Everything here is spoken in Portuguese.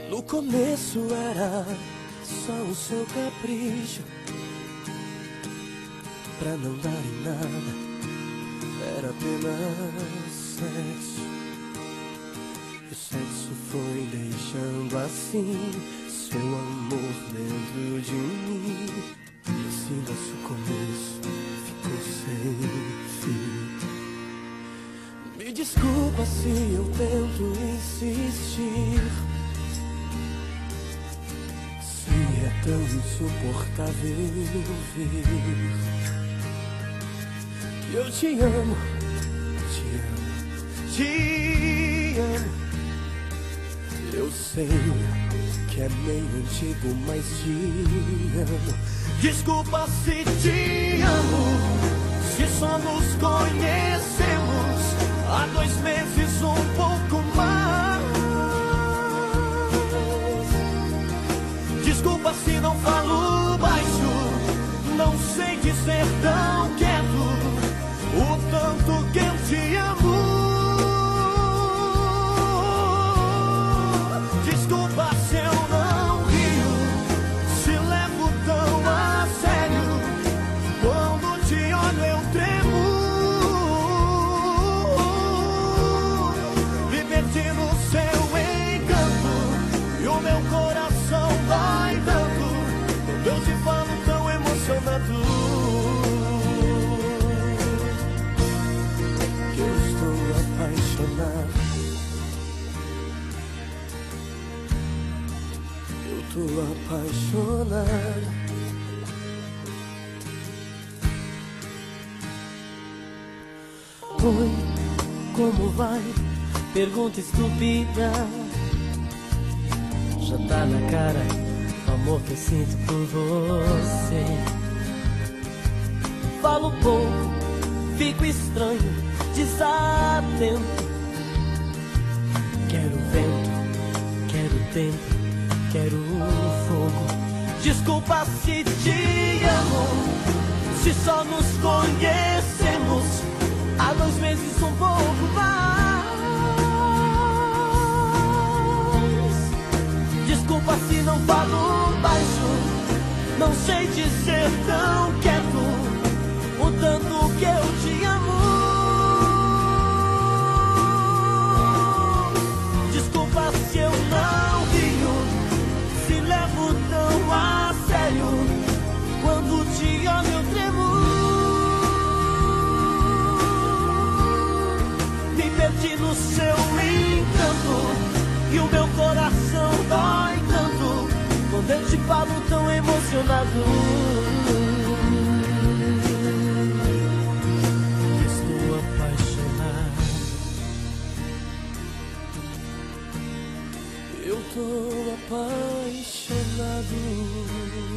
No começo era só o seu capricho, pra não dar em nada, era apenas sexo. E o sexo foi deixando assim seu amor dentro de mim, e assim nosso começo ficou sem fim. Me desculpa se eu tento insistir, se é tão insuportável ver que eu te amo, te amo, te amo. Eu sei que é meio antigo, mas te amo. Desculpa se te amo, se só nos conhecemos há 2 meses, um pouco mais. Desculpa se não falo baixo, não sei dizer tão quieto o tanto que eu te amo. Desculpa se eu não rio, se levo tão a sério, quando te olho eu tremo. Me perdi no seu encanto e o meu coração vai tanto quando eu te falo tão emocionado, que eu estou apaixonado. Eu tô apaixonado. Oi, como vai? Pergunta estúpida. Já tá na cara o amor que eu sinto por você. Falo pouco, fico estranho, desatento. Quero vento, quero tempo, quero fogo. Desculpa se te amo, se só nos conhecemos há 2 meses, um pouco mais. Desculpa se não falo baixo, não sei dizer tão quieto o tanto que eu te amo. Desculpa se eu não rio, se levo tão a sério, quando te olho eu tremo. Me perdi no seu encanto e o meu coração dói tanto quando eu te falo tão emocionado. Estou apaixonado. Eu tô apaixonado.